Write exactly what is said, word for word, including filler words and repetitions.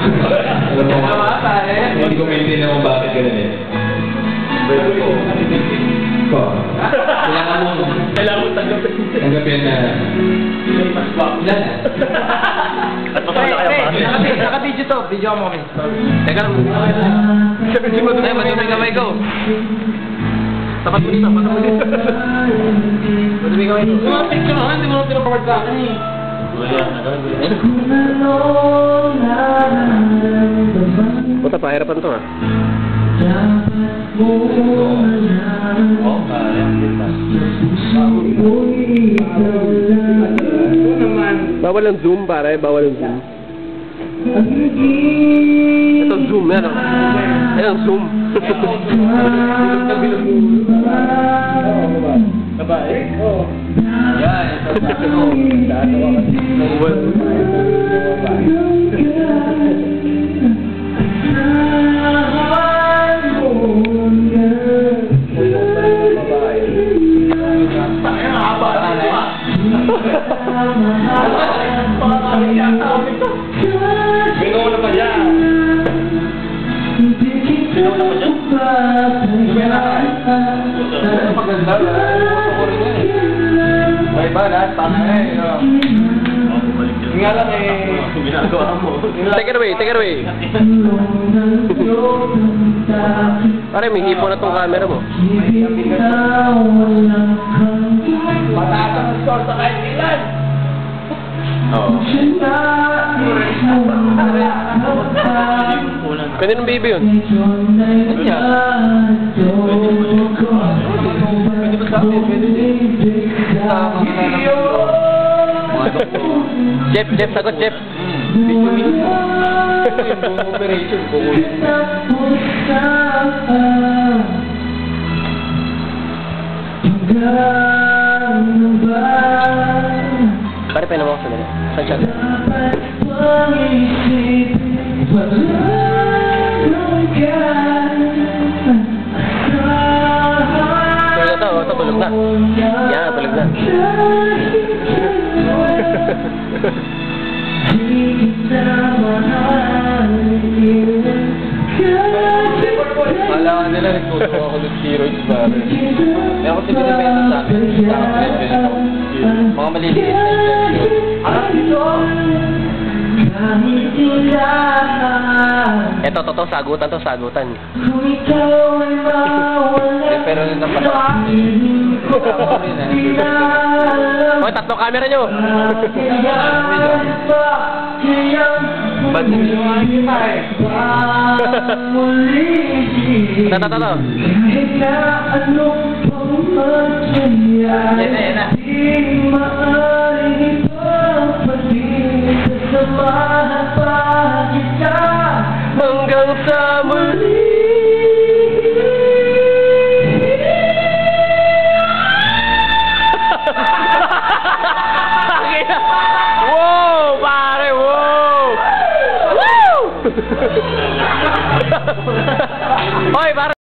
Alam mo, hindi ko maintindihan kung bakit ganun eh. Ko. Kailangan mo, Kailangan mo tanggapin. tanggapin na, wala na. At pasama na kaya pa. Naka-video to. Video mo kami. Teka lang. Sabi mo Ay, madumi kamay ko. Tapat mo dito, tapat mo dito. Madumi kamay ko. Mga picture mo, hindi mo naman pinapaward sa akin eh. Puta, pahirapan to ah. Oo, kaya. Bawal ang zoom, pare. Bawal ang zoom. Ito zoom, yan o. Ayan ang zoom. Babae? Oo. Yan, ito sa ano. Datawa kasi. Sino na pa dyan? Sino na pa dyan? Sino na pa dyan? Maganda ba? Gusto ko rin yan eh. May ba lahat? Tama na eh. Nga lang eh. Ginagawa mo. Take it away, take it away. Pare, may hipo na tong camera mo. Mataas ang score sa kahit ilan. Oo. Kaninong baby yun? Kanya. Pwede ba sa akin? Pwede din. Sa mga Jeff, Jeff, sagot Jeff. video minutes mo. Yung operation ko. Pare, pwede mo ako sandali. Saan siya? Tulog na to, oh. Ito, tulog na. Yan, tulog na. Kailangan nila nagtuto ako ng steroids ba? Meron kasi binibenta sa akin. Mga maliliit na injection. Ito, to, to, sagutan to, sagutan. Pero yun ang pala. Hoy, tatlo camera nyo. Ba't hindi mo makikita eh? Ito, ito, ito. Yan na, yan na. Hanggang sa muli.